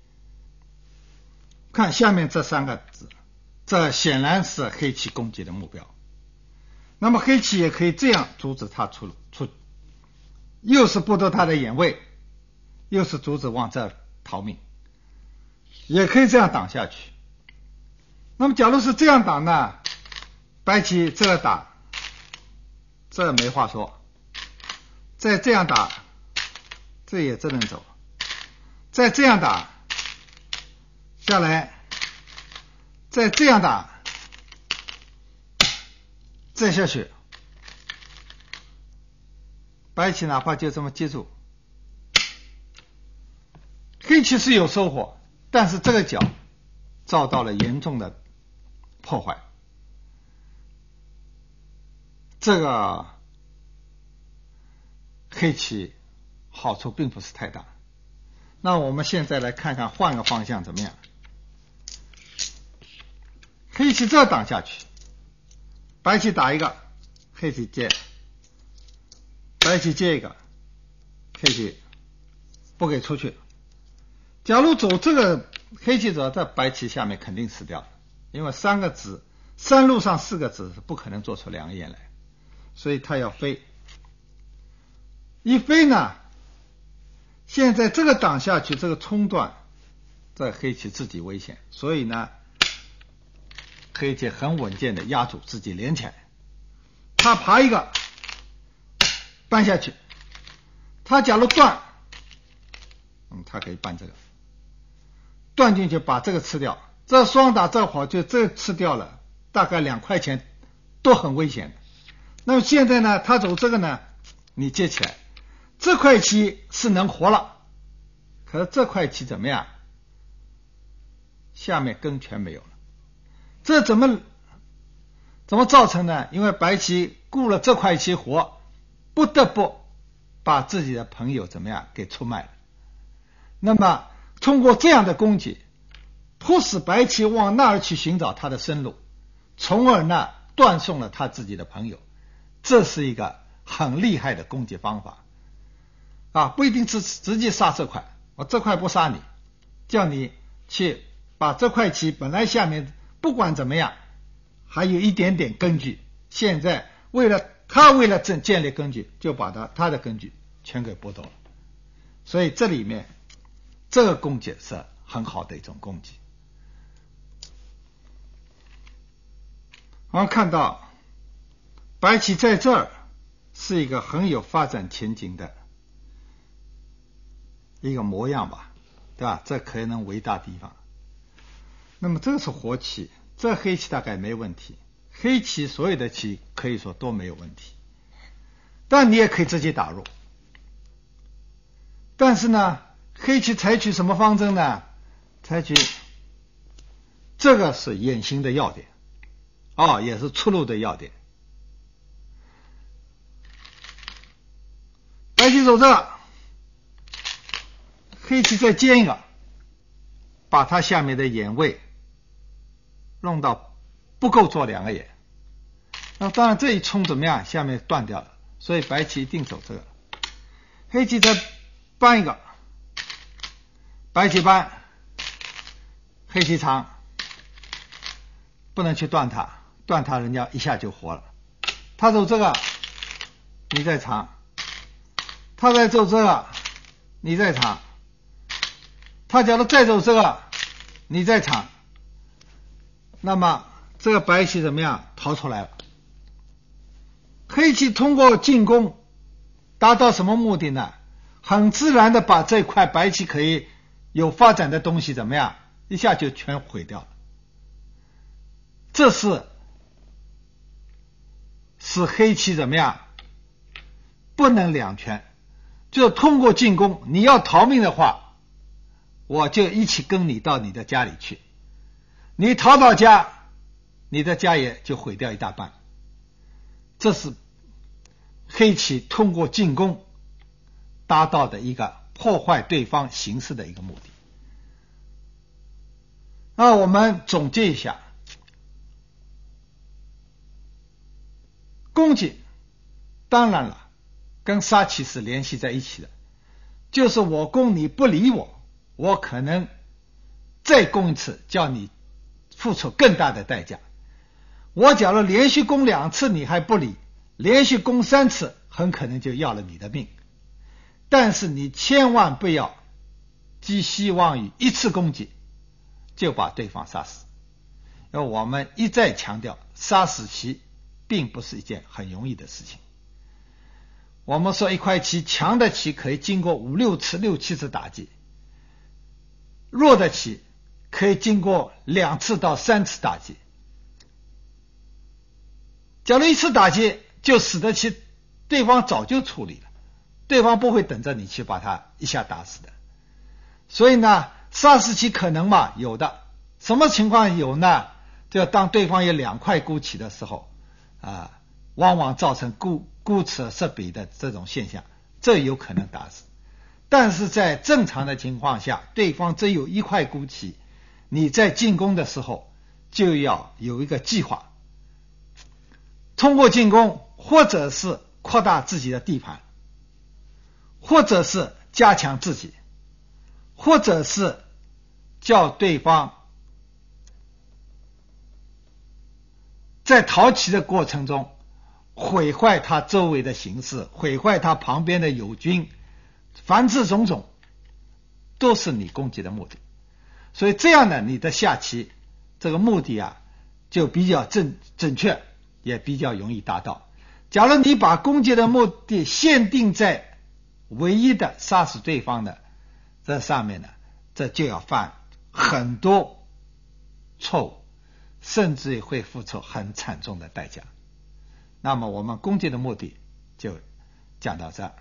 看下面这三个字，这显然是黑棋攻击的目标。那么黑棋也可以这样阻止他出出，又是剥夺他的眼位，又是阻止往这逃命，也可以这样挡下去。那么假如是这样挡呢，白棋这个打，这没话说，再这样打，这也只能走，再这样打下来，再这样打，再下去，白棋哪怕就这么接住，黑棋是有收获，但是这个角遭到了严重的破坏，这个黑棋好处并不是太大。那我们现在来看看换个方向怎么样。黑棋这挡下去，白棋打一个，黑棋接，白棋接一个，黑棋不给出去。假如走这个黑棋走在白棋下面肯定死掉了，因为三个子三路上四个子是不可能做出两个眼来，所以他要飞。一飞呢，现在这个挡下去，这个冲断，这黑棋自己危险，所以呢黑棋很稳健的压住自己连起来，他爬一个搬下去，他假如断，嗯，他可以搬这个断进去把这个吃掉，这双打这会儿就这吃掉了，大概两块钱都很危险的。那么现在呢他走这个呢，你接起来，这块棋是能活了，可是这块棋怎么样，下面根全没有了。这怎么怎么造成呢？因为白棋顾了这块棋活，不得不把自己的朋友怎么样给出卖了。那么通过这样的攻击，迫使白棋往那儿去寻找他的生路，从而呢断送了他自己的朋友。这是一个很厉害的攻击方法啊，不一定直直接杀这块，我这块不杀你，叫你去把这块棋本来下面不管怎么样还有一点点根据，现在为了他为了建立根据，就把他他的根据全给剥夺了。所以这里面这个攻击是很好的一种攻击。我们看到白棋在这儿是一个很有发展前景的一个模样吧，对吧？这可能为大地方。那么这个是活棋，这黑棋大概没问题，黑棋所有的棋可以说都没有问题，但你也可以直接打入。但是呢黑棋采取什么方针呢？采取这个是眼行的要点，哦，也是出路的要点。白棋走这个，黑棋再尖一个，把它下面的眼位弄到不够做两个眼。那当然这一冲怎么样，下面断掉了，所以白棋一定走这个。黑棋再搬一个，白棋搬，黑棋长，不能去断它，断它人家一下就活了。他走这个，你再长，他再走这个，你再长，他假如再走这个，你再长，那么这个白棋怎么样逃出来了。黑棋通过进攻达到什么目的呢？很自然的把这块白棋可以有发展的东西怎么样一下就全毁掉了。这是使黑棋怎么样不能两全，就通过进攻，你要逃命的话，我就一起跟你到你的家里去，你逃到家，你的家也就毁掉一大半。这是黑棋通过进攻达到的一个破坏对方形势的一个目的。那我们总结一下，攻击当然了，跟杀气是联系在一起的，就是我攻你不理我，我可能再攻一次，叫你付出更大的代价。我假如连续攻两次你还不理，连续攻三次，很可能就要了你的命。但是你千万不要寄希望于一次攻击就把对方杀死。而我们一再强调，杀死棋并不是一件很容易的事情。我们说一块棋，强的棋可以经过五六次、六七次打击，弱的棋可以经过两次到三次打击。假如一次打击就使得棋对方早就处理了，对方不会等着你去把他一下打死的。所以呢，杀死棋可能嘛？有的。什么情况有呢？就当对方有两块孤棋的时候啊，往往造成孤孤持失彼的这种现象，这有可能打死。但是在正常的情况下，对方只有一块孤棋，你在进攻的时候就要有一个计划，通过进攻或者是扩大自己的地盘，或者是加强自己，或者是叫对方在逃棋的过程中毁坏他周围的形势，毁坏他旁边的友军，凡此种种都是你攻击的目的。所以这样呢，你的下棋这个目的啊就比较正正确，也比较容易达到。假如你把攻击的目的限定在唯一的杀死对方的这上面呢，这就要犯很多错误，甚至会付出很惨重的代价。那么我们攻击的目的就讲到这儿。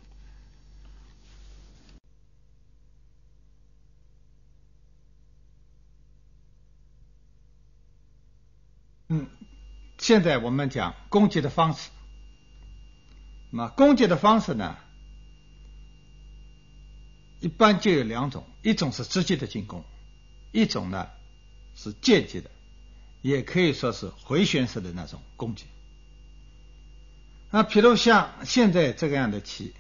嗯，现在我们讲攻击的方式。那攻击的方式呢，一般就有两种，一种是直接的进攻，一种呢是间接的，也可以说是回旋式的那种攻击。那比如像现在这个样的棋，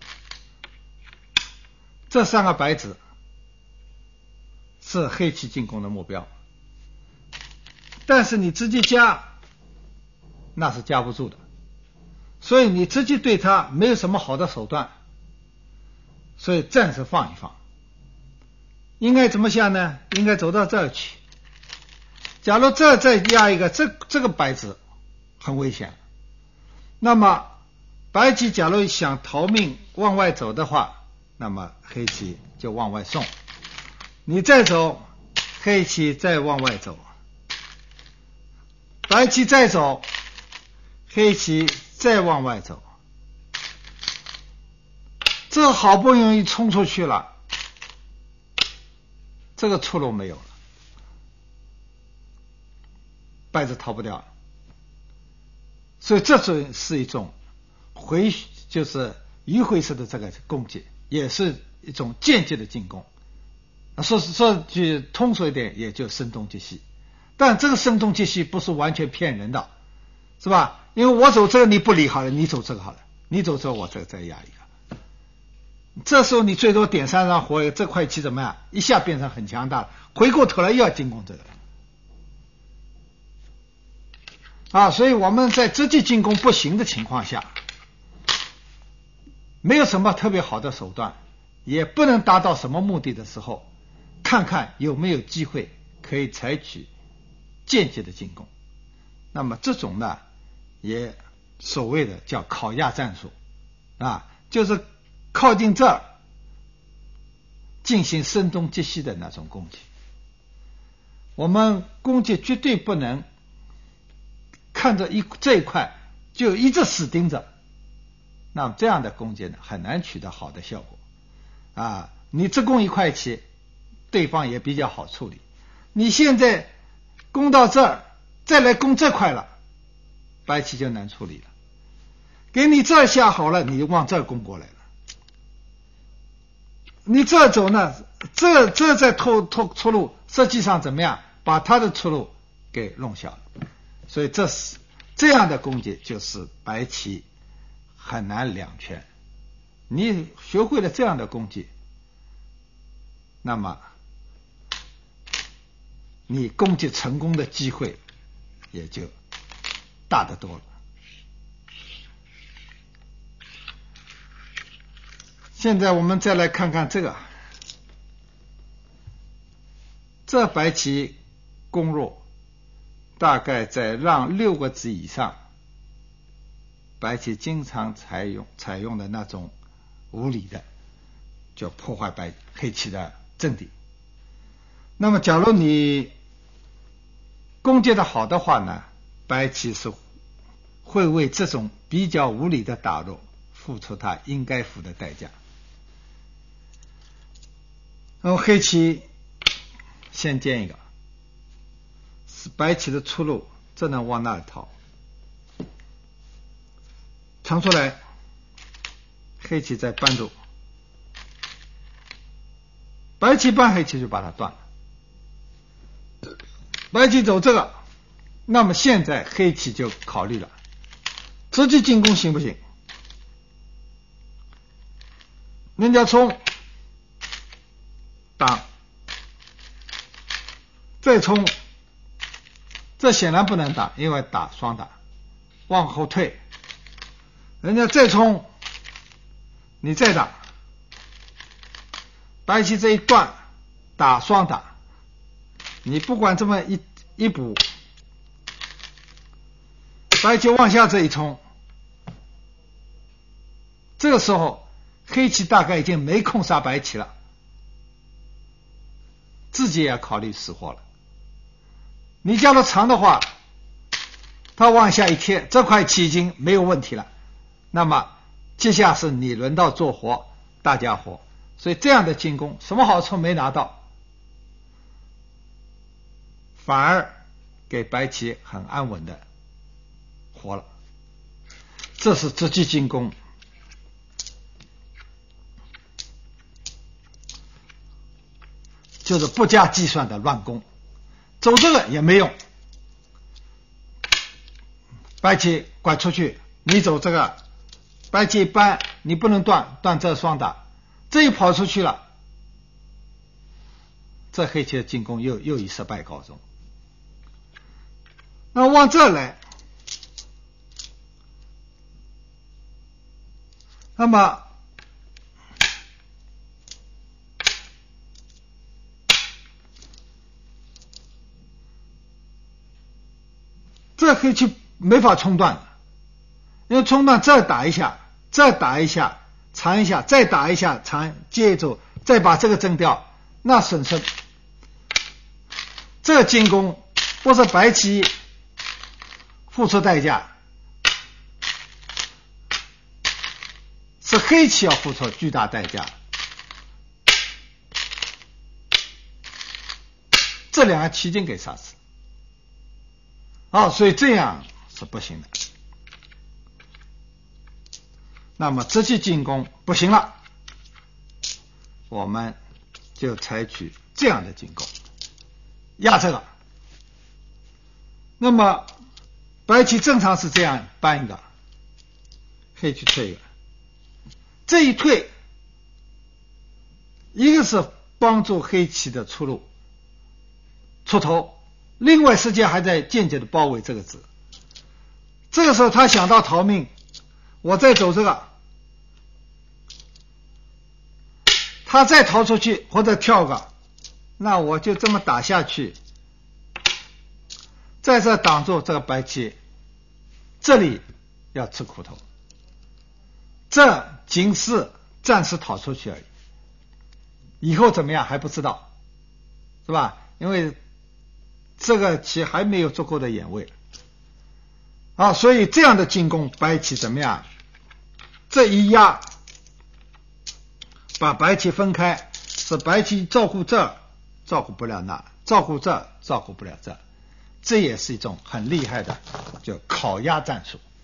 这三个白子是黑棋进攻的目标，但是你直接加那是加不住的，所以你直接对他没有什么好的手段，所以暂时放一放。应该怎么下呢？应该走到这儿去。假如这再压一个，这这个白子很危险。那么白棋假如想逃命往外走的话，那么黑棋就往外送。你再走，黑棋再往外走，白棋再走，黑棋再往外走。这好不容易冲出去了，这个出路没有了，白子逃不掉了。所以这种是一种回，就是迂回式的这个攻击，也是一种间接的进攻。说说句通俗一点，也就声东击西。但这个声东击西不是完全骗人的，是吧？因为我走这个你不理好了，你走这个好了，你走这个我这个再压一个。这时候你最多点三张火，这块棋怎么样？一下变成很强大了，回过头来又要进攻这个了。啊，所以我们在直接进攻不行的情况下，没有什么特别好的手段，也不能达到什么目的的时候，看看有没有机会可以采取间接的进攻。那么这种呢，也所谓的叫烤鸭战术啊，就是靠近这儿进行声东击西的那种攻击。我们攻击绝对不能看着一这一块就一直死盯着，那么这样的攻击呢，很难取得好的效果啊。你只攻一块棋，对方也比较好处理。你现在攻到这儿，再来攻这块了，白棋就难处理了。给你这儿下好了，你往这儿攻过来了。你这走呢，这这再突突出路，实际上怎么样，把他的出路给弄小了。所以这是这样的攻击，就是白棋很难两全。你学会了这样的攻击，那么你攻击成功的机会也就大得多了。现在我们再来看看这个，这白棋攻弱大概在让六个子以上，白棋经常采用采用的那种无理的，就破坏白黑棋的阵地。那么假如你攻击的好的话呢，白棋是会为这种比较无理的打入付出他应该付的代价。然后黑棋先建一个，是白棋的出路只能往那里逃，长出来，黑棋再扳住，白棋扳黑棋就把它断了。白棋走这个，那么现在黑棋就考虑了，直接进攻行不行？人家冲挡，再冲，这显然不能打，因为打双打，往后退，人家再冲，你再打，白棋这一断打双打，你不管这么一一补，白棋往下这一冲，这个时候黑棋大概已经没空杀白棋了，自己也要考虑死活了。你叫它长的话，它往下一贴，这块棋已经没有问题了，那么接下来是你轮到做活大家伙，所以这样的进攻什么好处没拿到，反而给白棋很安稳的活了。这是直击进攻，就是不加计算的乱攻，走这个也没用。白棋拐出去，你走这个，白棋扳，你不能断，断这双打，这一跑出去了，这黑棋的进攻又又以失败告终。那往这来，那么这黑棋没法冲断，因为冲断这打一下，这打一下，长一下，再打一下，长，接着再把这个争掉，那损失。这个进攻不是白棋付出代价，是黑棋要付出巨大代价。这两个棋筋给杀死。哦，所以这样是不行的。那么直接进攻不行了，我们就采取这样的进攻，压这个。那么白棋正常是这样扳一个，黑棋退一个，这一退，一个是帮助黑棋的出路出头，另外世界还在间接的包围这个子。这个时候他想到逃命，我再走这个，他再逃出去或者跳个，那我就这么打下去，在这挡住这个白棋，这里要吃苦头，这仅是暂时逃出去而已，以后怎么样还不知道，是吧？因为这个棋还没有足够的眼位啊，所以这样的进攻，白棋怎么样？这一压，把白棋分开，使白棋照顾这，照顾不了那，照顾这，照顾不了这，这也是一种很厉害的就烤压战术。